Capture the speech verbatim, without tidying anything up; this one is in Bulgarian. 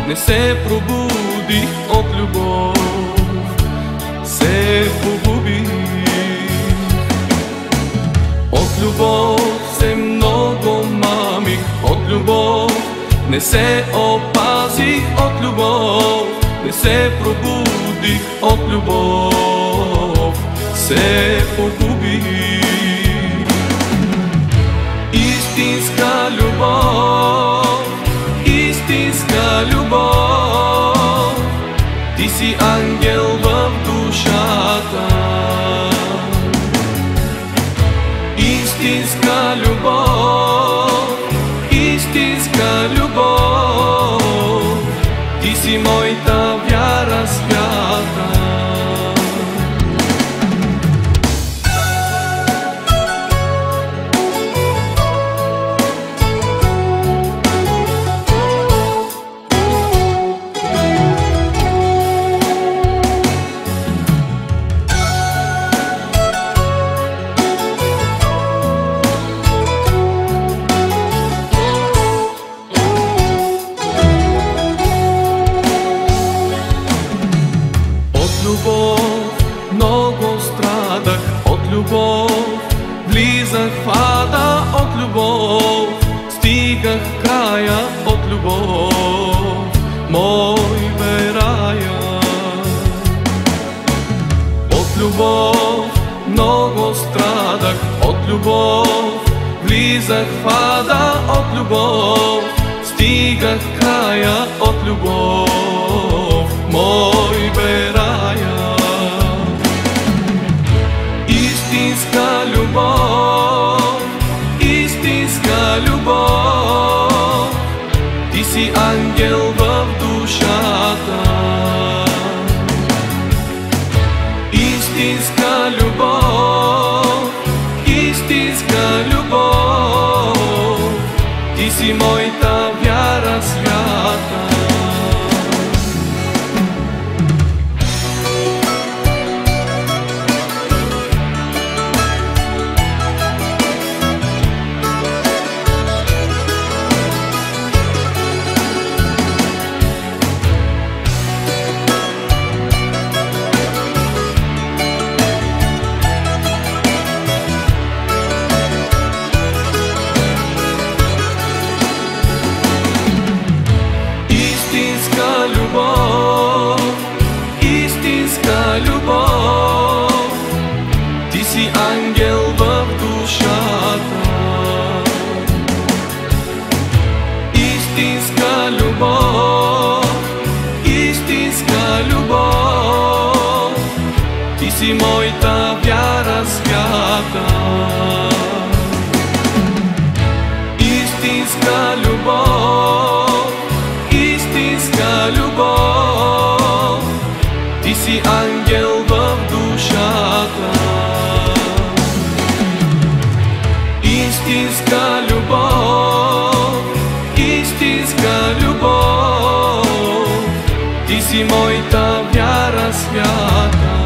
не се пробудих от любов, се погубих. От любов се много мамих, от любов не се опазих, от любов не се пробудих, от любов се погубих. Истинска любов, истинска любов, ти си ангел в душата. Истинска любов, истинска любов, ти си моята вяра свята. Много страдах от любов, влизах в ада от любов, стигах края от любов, мой бе рая. От любов много страдах, от любов, влизах в ада от любов, стигах края от любов, мой бе рая. Истинска любов, истинска любов, ти си ангел в душата. Истинска любов, истинска любов, ти си моята вяра свята. Любов, ти си ангел в душата. Истинска любов, истинска любов, ти си моята вяра свята. Истинска любов, истинска любов, ти си ангел в душата. Истинска любов, истинска любов, ти си моята вяра свята.